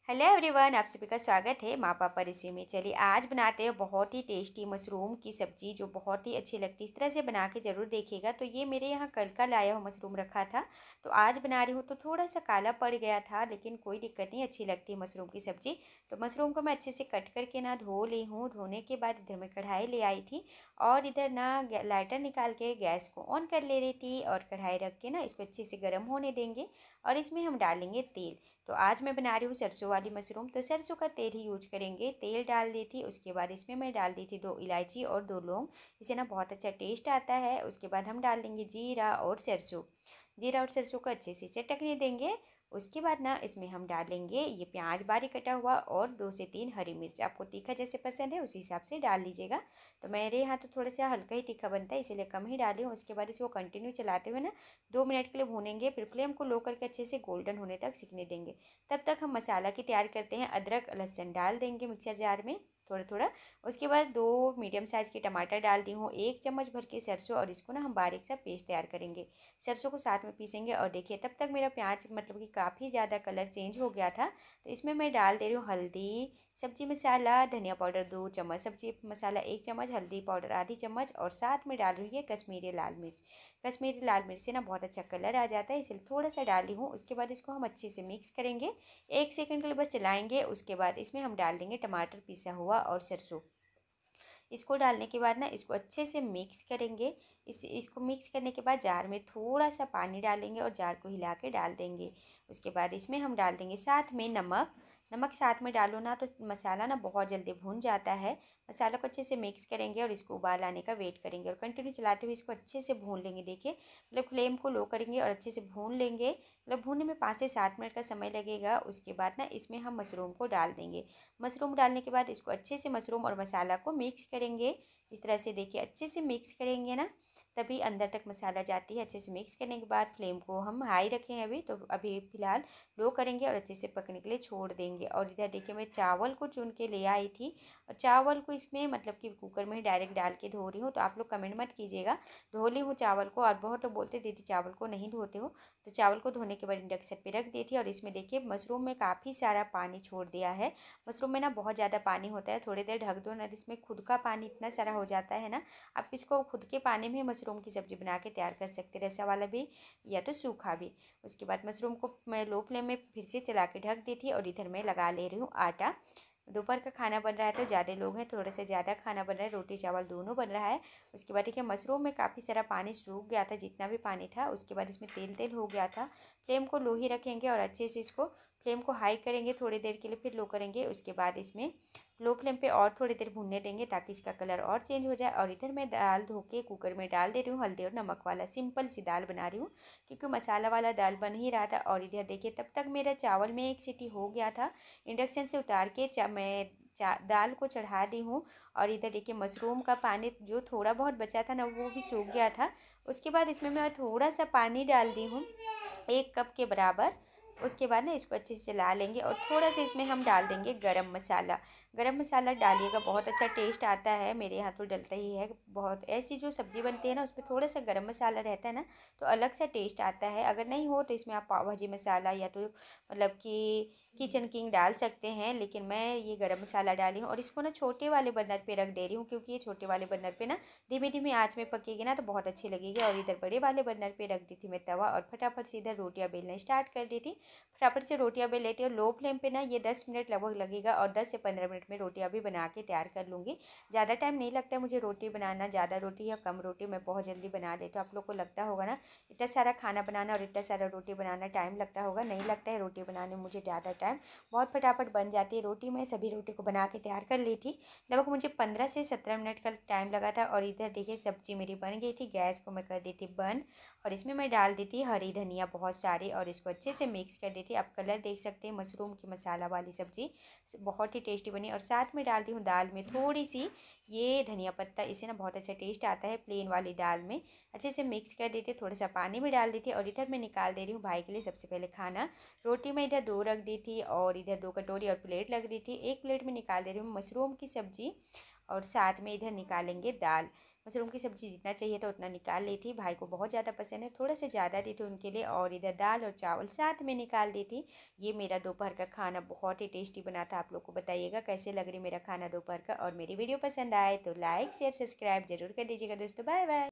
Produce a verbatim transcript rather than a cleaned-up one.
Hello everyone, आप सभी का स्वागत है माँ पापा रेसिपी में। चलिए आज बनाते हैं बहुत ही टेस्टी मशरूम की सब्ज़ी जो बहुत ही अच्छी लगती है। इस तरह से बना के ज़रूर देखिएगा। तो ये मेरे यहाँ कल का लाया हुआ मशरूम रखा था, तो आज बना रही हूँ। तो थोड़ा सा काला पड़ गया था, लेकिन कोई दिक्कत नहीं, अच्छी लगती है मशरूम की सब्ज़ी। तो मशरूम को मैं अच्छे से कट करके ना धो ली हूँ। धोने के बाद इधर मैं कढ़ाई ले आई थी और इधर ना लाइटर निकाल के गैस को ऑन कर ले रही थी और कढ़ाई रख के ना इसको अच्छे से गर्म होने देंगे और इसमें हम डालेंगे तेल। तो आज मैं बना रही हूँ सरसों वाली मशरूम, तो सरसों का तेल ही यूज करेंगे। तेल डाल दी थी, उसके बाद इसमें मैं डाल दी थी दो इलायची और दो लौंग। इससे ना बहुत अच्छा टेस्ट आता है। उसके बाद हम डाल देंगे जीरा और सरसों। जीरा और सरसों को अच्छे से चटकने देंगे। उसके बाद ना इसमें हम डालेंगे ये प्याज बारीक कटा हुआ और दो से तीन हरी मिर्च। आपको तीखा जैसे पसंद है उसी हिसाब से डाल लीजिएगा। तो मेरे यहाँ तो थोड़ा सा हल्का ही तीखा बनता है, इसीलिए कम ही डाली हूँ। उसके बाद इसको कंटिन्यू चलाते हुए ना दो मिनट के लिए भूनेंगे। फिर फ्लेम को लो करके अच्छे से गोल्डन होने तक सिकने देंगे। तब तक हम मसाला की तैयार करते हैं। अदरक लहसुन डाल देंगे मिक्सर जार में थोड़ा थोड़ा। उसके बाद दो मीडियम साइज़ के टमाटर डाल दी हूँ, एक चम्मच भर के सरसों, और इसको ना हम बारीक सा पेस्ट तैयार करेंगे। सरसों को साथ में पीसेंगे। और देखिए तब तक मेरा प्याज मतलब कि काफ़ी ज़्यादा कलर चेंज हो गया था। तो इसमें मैं डाल दे रही हूँ हल्दी, सब्जी मसाला, धनिया पाउडर दो चम्मच, सब्जी मसाला एक चम्मच, हल्दी पाउडर आधी चम्मच, और साथ में डाल रही है कश्मीरी लाल मिर्च। कश्मीरी लाल मिर्च से ना बहुत अच्छा कलर आ जाता है, इसलिए थोड़ा सा डाली हूँ। उसके बाद इसको हम अच्छे से मिक्स करेंगे, एक सेकंड के लिए बस चलाएंगे। उसके बाद इसमें हम डाल देंगे टमाटर पिसा हुआ और सरसों। इसको डालने के बाद ना इसको अच्छे से मिक्स करेंगे। इस इसको मिक्स करने के बाद जार में थोड़ा सा पानी डालेंगे और जार को हिला के डाल देंगे। उसके बाद इसमें हम डाल देंगे साथ में नमक। नमक साथ में डालो ना तो मसाला ना बहुत जल्दी भून जाता है। मसाला को अच्छे से मिक्स करेंगे और इसको उबाल आने का वेट करेंगे और कंटिन्यू चलाते हुए इसको अच्छे से भून लेंगे। देखिए मतलब फ्लेम को लो करेंगे और अच्छे से भून लेंगे। मतलब भूनने में पाँच से सात मिनट का समय लगेगा। उसके बाद ना इसमें हम मशरूम को डाल देंगे। मशरूम डालने के बाद इसको अच्छे से मशरूम और मसाला को मिक्स करेंगे। इस तरह से देखिए अच्छे से मिक्स करेंगे ना तभी अंदर तक मसाला जाती है। अच्छे से मिक्स करने के बाद फ्लेम को हम हाई रखें अभी, तो अभी फ़िलहाल लो करेंगे और अच्छे से पकने के लिए छोड़ देंगे। और इधर देखिए मैं चावल को चुन के ले आई थी और चावल को इसमें मतलब कि कुकर में ही डायरेक्ट डाल के धो रही हूँ। तो आप लोग कमेंट मत कीजिएगा, धो ली हूँ चावल को। और बहुत लोग बोलते दीदी चावल को नहीं धोते हो, तो चावल को धोने के बाद इंडक्शन पे रख दी थी। और इसमें देखिए मशरूम में काफ़ी सारा पानी छोड़ दिया है। मशरूम में ना बहुत ज़्यादा पानी होता है, थोड़ी देर ढक दो ना, इसमें खुद का पानी इतना सारा हो जाता है ना। आप इसको खुद के पानी में मशरूम की सब्ज़ी बना के तैयार कर सकते हैं, रसा वाला भी या तो सूखा भी। उसके बाद मशरूम को मैं लो फ्लेम में फिर से चला के ढक दी थी। और इधर मैं लगा ले रही हूँ आटा। दोपहर का खाना बन रहा है तो ज़्यादा लोग हैं, थोड़ा सा ज़्यादा खाना बन रहा है, रोटी चावल दोनों बन रहा है। उसके बाद देखिए मशरूम में काफ़ी सारा पानी सूख गया था, जितना भी पानी था। उसके बाद इसमें तेल तेल हो गया था। फ्लेम को लो ही रखेंगे और अच्छे से इसको फ्लेम को हाई करेंगे थोड़ी देर के लिए, फिर लो करेंगे। उसके बाद इसमें लो फ्लेम पे और थोड़ी देर भूनने देंगे ताकि इसका कलर और चेंज हो जाए। और इधर मैं दाल धो के कुकर में डाल दे रही हूँ, हल्दी और नमक वाला सिंपल सी दाल बना रही हूँ क्योंकि मसाला वाला दाल बन ही रहा था। और इधर देखिए तब तक मेरा चावल में एक सीटी हो गया था। इंडक्शन से उतार के चा मैं चा दाल को चढ़ा दी हूँ। और इधर देखिए मशरूम का पानी जो थोड़ा बहुत बचा था ना वो भी सूख गया था। उसके बाद इसमें मैं थोड़ा सा पानी डाल दी हूँ, एक कप के बराबर। उसके बाद ना इसको अच्छे से चला लेंगे और थोड़ा सा इसमें हम डाल देंगे गरम मसाला। गरम मसाला डालिएगा, बहुत अच्छा टेस्ट आता है। मेरे यहाँ तो डलता ही है। बहुत ऐसी जो सब्ज़ी बनती है ना उसमें थोड़ा सा गरम मसाला रहता है ना तो अलग सा टेस्ट आता है। अगर नहीं हो तो इसमें आप पाव भाजी मसाला या तो मतलब कि किचन किंग डाल सकते हैं, लेकिन मैं ये गरम मसाला डाली हूँ। और इसको ना छोटे वाले बर्नर पे रख दे रही हूँ क्योंकि ये छोटे वाले बर्नर पे ना धीमी धीमी आंच में पकेगी ना तो बहुत अच्छी लगेगी। और इधर बड़े वाले बर्नर पे रख दी थी मैं तवा और फटाफट से इधर रोटियां बेलना स्टार्ट कर दी थी। फटाफट से रोटियां बेल लेती हूँ। लो फ्लेम पे ना ये दस मिनट लगभग लगेगा और दस से पंद्रह मिनट में रोटियां भी बना के तैयार कर लूँगी। ज़्यादा टाइम नहीं लगता है मुझे रोटी बनाना, ज़्यादा रोटी या कम रोटी मैं बहुत जल्दी बना लेती हूँ। आप लोग को लगता होगा ना इतना सारा खाना बनाना और इतना सारा रोटी बनाना टाइम लगता होगा, नहीं लगता है। रोटी बनाने में मुझे ज़्यादा टाइम, बहुत फटाफट बन जाती है रोटी। मैं सभी रोटी को बना के तैयार कर ली थी, लगभग मुझे पंद्रह से सत्रह मिनट का टाइम लगा था। और इधर देखिए सब्जी मेरी बन गई थी, गैस को मैं कर दी थी बंद। और इसमें मैं डाल दी थी हरी धनिया बहुत सारी और इसको अच्छे से मिक्स कर दी थी। आप कलर देख सकते हैं, मशरूम की मसाला वाली सब्ज़ी बहुत ही टेस्टी बनी। और साथ में डाल दी हूँ दाल में थोड़ी सी ये धनिया पत्ता, इससे ना बहुत अच्छा टेस्ट आता है प्लेन वाली दाल में। अच्छे से मिक्स कर देते, थोड़ा सा पानी में डाल दी थी। और इधर मैं निकाल दे रही हूँ भाई के लिए सबसे पहले खाना। रोटी मैं इधर दो रख दी थी और इधर दो कटोरी और प्लेट लग रही थी। एक प्लेट में निकाल दे रही हूँ मशरूम की सब्ज़ी और साथ में इधर निकालेंगे दाल। मशरूम की सब्ज़ी जितना चाहिए था उतना निकाल ली थी। भाई को बहुत ज़्यादा पसंद है, थोड़ा सा ज़्यादा दी थी उनके लिए, और इधर दाल और चावल साथ में निकाल दी थी। ये मेरा दोपहर का खाना बहुत ही टेस्टी बना था। आप लोग को बताइएगा कैसे लग रही मेरा खाना दोपहर का, और मेरी वीडियो पसंद आए तो लाइक शेयर सब्सक्राइब जरूर कर दीजिएगा दोस्तों। Bye bye.